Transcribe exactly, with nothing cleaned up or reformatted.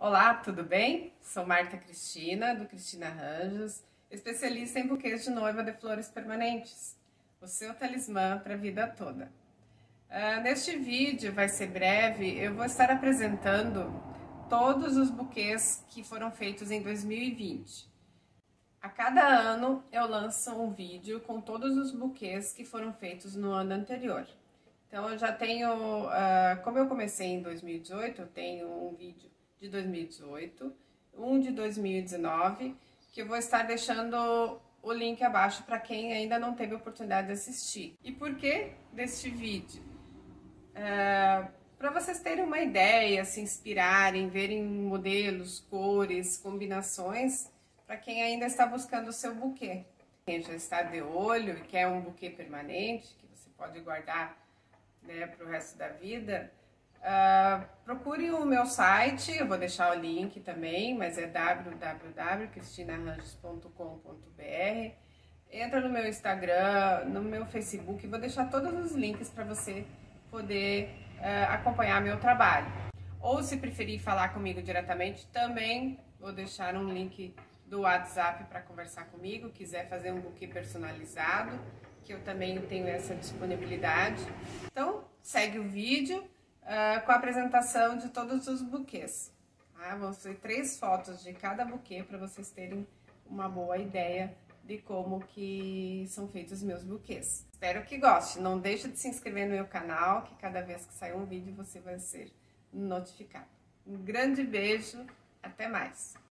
Olá, tudo bem? Sou Marta Cristina, do Cristina Arranjos, especialista em buquês de noiva de flores permanentes, o seu talismã para a vida toda. Uh, neste vídeo, vai ser breve, eu vou estar apresentando todos os buquês que foram feitos em dois mil e vinte. A cada ano eu lanço um vídeo com todos os buquês que foram feitos no ano anterior. Então eu já tenho, uh, como eu comecei em dois mil e dezoito, eu tenho um vídeo de dois mil e dezoito, um de dois mil e dezenove, que eu vou estar deixando o link abaixo para quem ainda não teve a oportunidade de assistir. E por que deste vídeo? Uh, para vocês terem uma ideia, se inspirarem, verem modelos, cores, combinações, para quem ainda está buscando o seu buquê. Quem já está de olho e quer um buquê permanente, que você pode guardar, né, para o resto da vida, uh, procure o meu site, eu vou deixar o link também, mas é w w w ponto cristina arranjos ponto com ponto b r. Entra no meu Instagram, no meu Facebook, vou deixar todos os links para você poder uh, acompanhar meu trabalho. Ou se preferir falar comigo diretamente, também vou deixar um link do WhatsApp para conversar comigo, quiser fazer um buquê personalizado, que eu também tenho essa disponibilidade. Então, segue o vídeo uh, com a apresentação de todos os buquês. Tá? Vão ser três fotos de cada buquê para vocês terem uma boa ideia de como que são feitos os meus buquês. Espero que goste. Não deixe de se inscrever no meu canal, que cada vez que sair um vídeo você vai ser notificado. Um grande beijo, até mais!